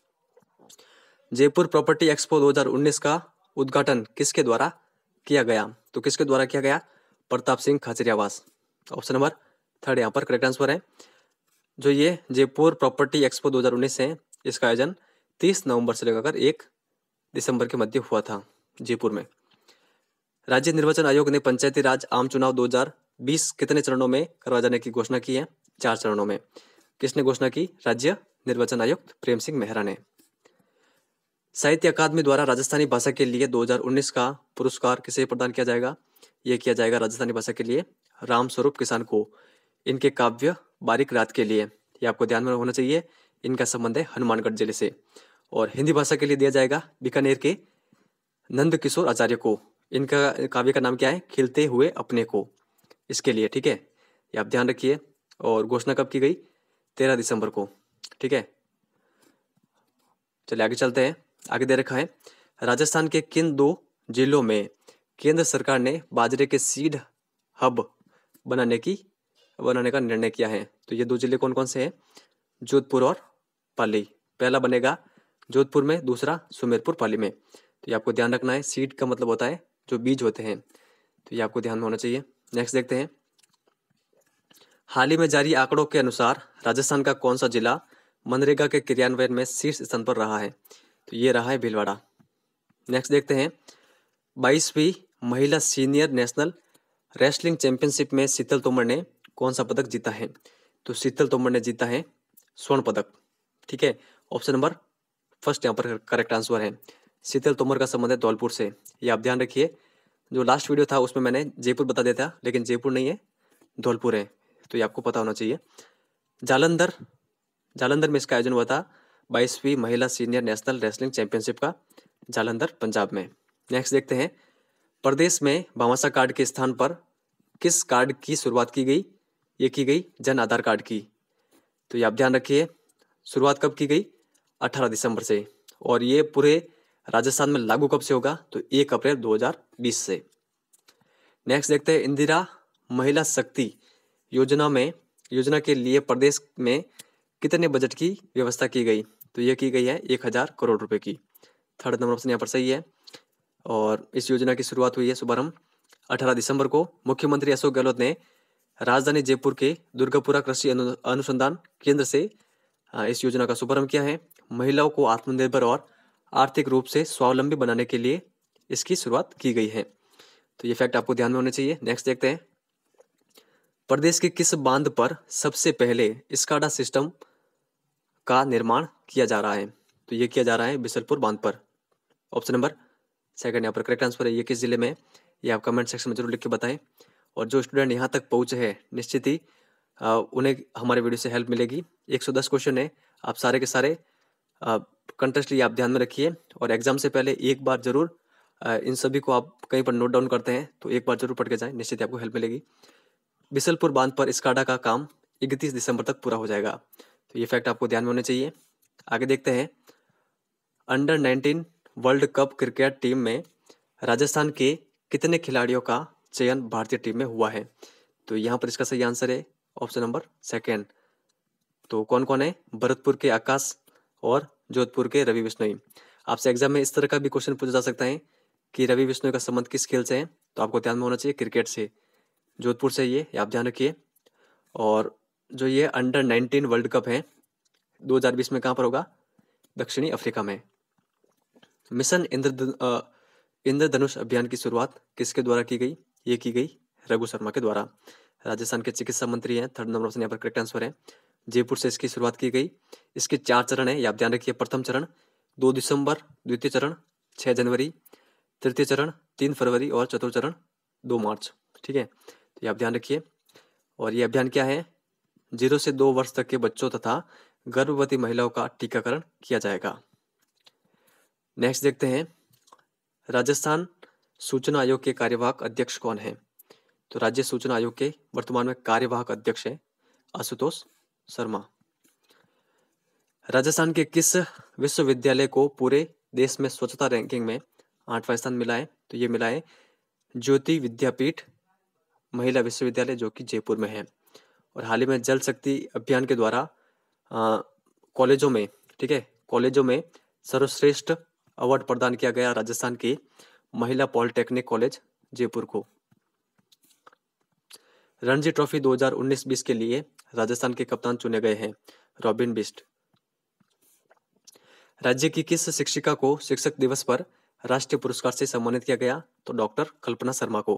जयपुर प्रॉपर्टी एक्सपो 2019 का उद्घाटन किसके द्वारा किया गया? तो किसके द्वारा किया गया? प्रताप सिंह खाचरियावास। ऑप्शन नंबर 3 यहाँ पर करेक्ट आंसर है। जो ये जयपुर प्रॉपर्टी एक्सपो 2019 है, इसका आयोजन 30 नवंबर से लेकर 1 दिसंबर के मध्य हुआ था जयपुर में। राज्य निर्वाचन आयोग ने पंचायती राज आम चुनाव 2020 कितने चरणों में करवाए जाने की घोषणा की है? 4 चरणों में। किसने घोषणा की? राज्य निर्वाचन आयुक्त प्रेम सिंह मेहरा ने। साहित्य अकादमी द्वारा राजस्थानी भाषा के लिए 2019 का पुरस्कार किसे प्रदान किया जाएगा? यह किया जाएगा राजस्थानी भाषा के लिए राम स्वरूप किसान को, इनके काव्य बारीक रात के लिए। ये आपको ध्यान में होना चाहिए, इनका संबंध है हनुमानगढ़ जिले से। और हिंदी भाषा के लिए दिया जाएगा बीकानेर के नंद किशोर आचार्य को, इनका काव्य का नाम क्या है? खिलते हुए अपने को, इसके लिए, ठीक है। ये आप ध्यान रखिए। और घोषणा कब की गई? 13 दिसंबर को, ठीक है। चलिए आगे चलते हैं। आगे दे रखा है, राजस्थान के किन 2 जिलों में केंद्र सरकार ने बाजरे के सीड हब बनाने का निर्णय किया है? तो ये 2 जिले कौन कौन से हैं? जोधपुर और पाली। पहला बनेगा जोधपुर में, दूसरा सुमेरपुर पाली में। तो ये आपको ध्यान रखना है। सीड का मतलब होता है जो बीज होते हैं, तो ये आपको ध्यान में होना चाहिए। नेक्स्ट देखते हैं, हाल ही में जारी आंकड़ों के अनुसार राजस्थान का कौन सा जिला मनरेगा के क्रियान्वयन में शीर्ष स्थान पर रहा है? तो ये रहा है भीलवाड़ा। नेक्स्ट देखते हैं, 22वीं महिला सीनियर नेशनल रेसलिंग चैंपियनशिप में शीतल तोमर ने कौन सा पदक जीता है? तो शीतल तोमर ने जीता है स्वर्ण पदक। ठीक है, ऑप्शन नंबर फर्स्ट यहाँ पर करेक्ट आंसर है। शीतल तोमर का संबंध है धौलपुर से, ये आप ध्यान रखिए। जो लास्ट वीडियो था उसमें मैंने जयपुर बता दिया था, लेकिन जयपुर नहीं है, धौलपुर है, तो ये आपको पता होना चाहिए। जालंधर जालंधर में इसका आयोजन हुआ था 22वीं महिला सीनियर नेशनल रेसलिंग चैंपियनशिप का, जालंधर पंजाब में। नेक्स्ट देखते हैं, प्रदेश में भामाशाह कार्ड के स्थान पर किस कार्ड की शुरुआत की गई? ये की गई जन आधार कार्ड की। तो ये आप ध्यान रखिए, शुरुआत कब की गई? 18 दिसंबर से, और ये पूरे राजस्थान में लागू कब से होगा? तो 1 अप्रैल 2020 से। नेक्स्ट देखते हैं, इंदिरा महिला शक्ति योजना के लिए प्रदेश में कितने बजट की व्यवस्था की गई? तो ये की गई है 1000 करोड़ रुपए की। थर्ड नंबर ऑप्शन यहाँ पर सही है। और इस योजना की शुरुआत हुई है शुभारंभ 18 दिसंबर को। मुख्यमंत्री अशोक गहलोत ने राजधानी जयपुर के दुर्गापुरा कृषि अनुसंधान केंद्र से इस योजना का शुभारंभ किया है। महिलाओं को आत्मनिर्भर और आर्थिक रूप से स्वावलंबी बनाने के लिए इसकी शुरुआत की गई है। तो ये फैक्ट आपको ध्यान में होने चाहिए। नेक्स्ट देखते हैं, प्रदेश के किस बांध पर सबसे पहले स्काडा सिस्टम का निर्माण किया जा रहा है? तो ये किया जा रहा है बिसलपुर बांध पर। ऑप्शन नंबर सेकंड यहाँ पर करेक्ट आंसर है। ये किस जिले में है? ये आप कमेंट सेक्शन में जरूर लिख के बताएं। और जो स्टूडेंट यहाँ तक पहुँचे हैं, निश्चित ही उन्हें हमारे वीडियो से हेल्प मिलेगी। 110 क्वेश्चन है, आप सारे के सारे कंटेस्टली आप ध्यान में रखिए, और एग्जाम से पहले एक बार जरूर इन सभी को आप कहीं पर नोट डाउन करते हैं तो एक बार जरूर पढ़ के जाएं, निश्चित आपको हेल्प मिलेगी। बिसलपुर बांध पर स्काडा का काम 31 दिसंबर तक पूरा हो जाएगा। तो ये फैक्ट आपको ध्यान में होने चाहिए। आगे देखते हैं, under 19 world cup cricket team में राजस्थान के कितने खिलाड़ियों का चयन भारतीय टीम में हुआ है? तो यहाँ पर इसका सही आंसर है ऑप्शन नंबर सेकेंड। तो कौन कौन है? भरतपुर के आकाश और जोधपुर के रवि बिश्नोई। आपसे एग्जाम में इस तरह का भी क्वेश्चन पूछा जा सकता है कि रवि बिश्नोई का संबंध किस खेल से है? तो आपको ध्यान में होना चाहिए क्रिकेट से, जोधपुर से, ये आप ध्यान रखिए। और जो ये अंडर 19 वर्ल्ड कप है 2020 में कहाँ पर होगा? दक्षिणी अफ्रीका में। मिशन इंद्रधनुष अभियान की शुरुआत किसके द्वारा की गई? ये की गई रघु शर्मा के द्वारा। राजस्थान के चिकित्सा मंत्री हैं। थर्ड नंबर ऑप्शन यहाँ पर करेक्ट आंसर है। जयपुर से इसकी शुरुआत की गई। इसके 4 चरण है, ये आप ध्यान रखिए। प्रथम चरण 2 दिसंबर, द्वितीय चरण 6 जनवरी, तृतीय चरण 3 फरवरी और चतुर्थ चरण 2 मार्च। ठीक है, तो ये आप ध्यान रखिए। और ये अभियान क्या है? 0 से 2 वर्ष तक के बच्चों तथा गर्भवती महिलाओं का टीकाकरण किया जाएगा। नेक्स्ट देखते हैं, राजस्थान सूचना आयोग के कार्यवाहक अध्यक्ष कौन है? तो राज्य सूचना आयोग के वर्तमान में कार्यवाहक अध्यक्ष है आशुतोष शर्मा। राजस्थान के किस विश्वविद्यालय को पूरे देश में स्वच्छता रैंकिंग में 8वां स्थान मिला है? तो ये मिला है ज्योति विद्यापीठ महिला विश्वविद्यालय, जो कि जयपुर में है। और हाल ही में जल शक्ति अभियान के द्वारा कॉलेजों में, ठीक है, कॉलेजों में सर्वश्रेष्ठ अवार्ड प्रदान किया गया राजस्थान की महिला पॉलिटेक्निक कॉलेज जयपुर को। रणजी ट्रॉफी 2019-20 के लिए राजस्थान के कप्तान चुने गए हैं रॉबिन बिस्ट। राज्य की किस शिक्षिका को शिक्षक दिवस पर राष्ट्रीय पुरस्कार से सम्मानित किया गया? तो डॉक्टर कल्पना शर्मा को।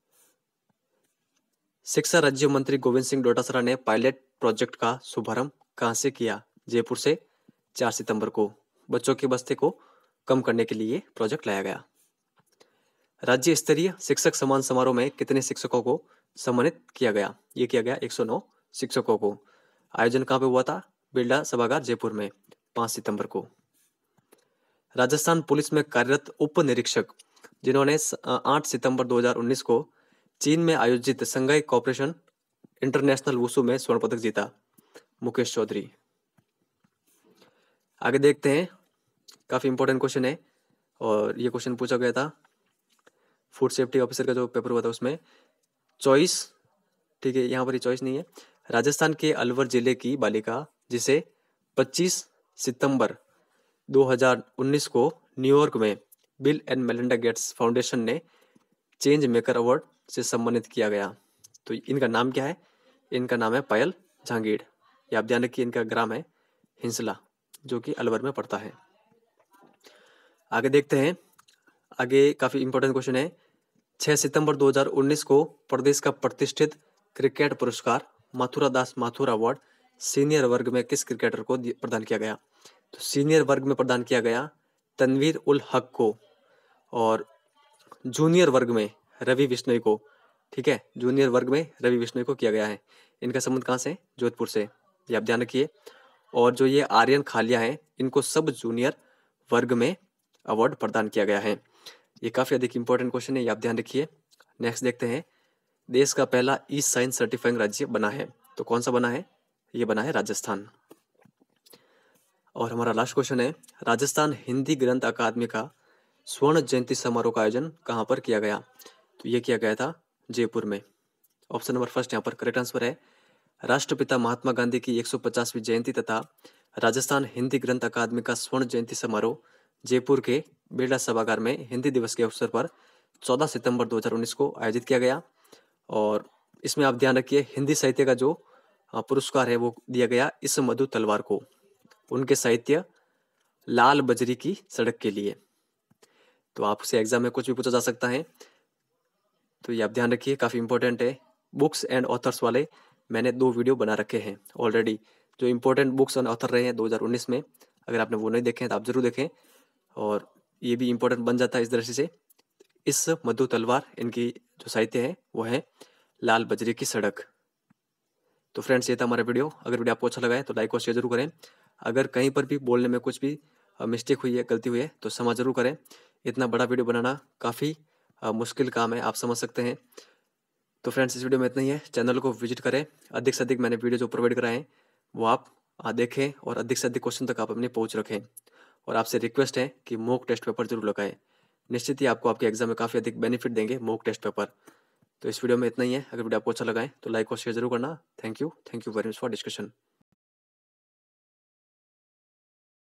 शिक्षा राज्य मंत्री गोविंद सिंह डोटासरा ने पायलट प्रोजेक्ट का शुभारंभ कहां से किया? जयपुर से 4 सितंबर को। बच्चों के बस्ते को कम करने के लिए प्रोजेक्ट लाया गया। राज्य स्तरीय शिक्षक सम्मान समारोह में कितने शिक्षकों को सम्मानित किया गया? ये किया गया 109 शिक्षकों को। आयोजन कहां पे हुआ था? बिरला सभागार जयपुर में 5 सितंबर को। राजस्थान पुलिस में कार्यरत उप निरीक्षक जिन्होंने 8 सितंबर 2019 को चीन में आयोजित संघाई कॉपरेशन इंटरनेशनल वुशु में स्वर्ण पदक जीता, मुकेश चौधरी। आगे देखते हैं, काफी इंपॉर्टेंट क्वेश्चन है और ये क्वेश्चन पूछा गया था फूड सेफ्टी ऑफिसर का जो पेपर हुआ था उसमें। चॉइस, ठीक है, यहाँ पर ये चॉइस नहीं है। राजस्थान के अलवर जिले की बालिका जिसे 25 सितंबर 2019 को न्यूयॉर्क में Bill and Melinda Gates Foundation ने चेंज मेकर अवार्ड से सम्मानित किया गया? तो इनका नाम क्या है? इनका नाम है पायल जहांगीर। ये आप ध्यान रखिए, इनका ग्राम है हिंसला, जो कि अलवर में पड़ता है। आगे देखते हैं, आगे काफी इंपॉर्टेंट क्वेश्चन है। 6 सितंबर 2019 को प्रदेश का प्रतिष्ठित क्रिकेट पुरस्कार मथुरा दास माथुर अवार्ड सीनियर वर्ग में किस क्रिकेटर को प्रदान किया गया? तो सीनियर वर्ग में प्रदान किया गया तनवीर उल हक को, और जूनियर वर्ग में रवि बिश्नोई को। ठीक है, जूनियर वर्ग में रवि बिश्नोई को किया गया है। इनका संबंध कहाँ से? जोधपुर से, ये आप ध्यान रखिए। और जो ये आर्यन खालिया हैं, इनको सब जूनियर वर्ग में अवार्ड प्रदान किया गया है। ये काफी अधिक इंपॉर्टेंट क्वेश्चन है, ये आप ध्यान रखिए। नेक्स्ट देखते हैं, देश का पहला ई साइन सर्टिफाइंग राज्य बना है, तो कौन सा बना है? ये बना है राजस्थान। और हमारा लास्ट क्वेश्चन है, राजस्थान हिंदी ग्रंथ अकादमी का स्वर्ण जयंती समारोह का आयोजन कहाँ पर किया गया? तो ये किया गया था जयपुर में। ऑप्शन नंबर फर्स्ट यहाँ पर करेक्ट आंसर है। राष्ट्रपिता महात्मा गांधी की 150वीं जयंती तथा राजस्थान हिंदी ग्रंथ अकादमी का स्वर्ण जयंती समारोह जयपुर के बिरला सभागार में हिंदी दिवस के अवसर पर 14 सितंबर 2019 को आयोजित किया गया। और इसमें आप ध्यान रखिए, हिंदी साहित्य का जो पुरस्कार है वो दिया गया इस मधु तलवार को, उनके साहित्य लाल बजरी की सड़क के लिए। तो आपसे एग्जाम में कुछ भी पूछा जा सकता है, तो ये आप ध्यान रखिए, काफी इंपॉर्टेंट है। बुक्स एंड ऑथर्स वाले मैंने 2 वीडियो बना रखे हैं ऑलरेडी, जो इंपॉर्टेंट बुक्स एंड ऑथर रहे हैं 2019 में। अगर आपने वो नहीं देखे हैं तो आप जरूर देखें, और ये भी इंपॉर्टेंट बन जाता है इस दृष्टि से। इस मधु तलवार, इनकी जो साहित्य है वो है लाल बजरी की सड़क। तो फ्रेंड्स, ये था हमारा वीडियो। अगर वीडियो आपको अच्छा लगा है तो लाइक और शेयर जरूर करें। अगर कहीं पर भी बोलने में कुछ भी मिस्टेक हुई है, गलती हुई है, तो क्षमा जरूर करें। इतना बड़ा वीडियो बनाना काफ़ी मुश्किल काम है, आप समझ सकते हैं। तो फ्रेंड्स, इस वीडियो में इतना ही है। चैनल को विजिट करें, अधिक से अधिक मैंने वीडियो जो प्रोवाइड कराए हैं वो आप देखें, और अधिक से अधिक क्वेश्चन तक आप अपनी पहुँच रखें। और आपसे रिक्वेस्ट है कि मॉक टेस्ट पेपर जरूर लगाएं, निश्चित ही आपको आपके एग्जाम में काफ़ी अधिक बेनिफिट देंगे मॉक टेस्ट पेपर। तो इस वीडियो में इतना ही है। अगर वीडियो आपको अच्छा लगा है तो लाइक और शेयर जरूर करना। Thank you very much for discussion.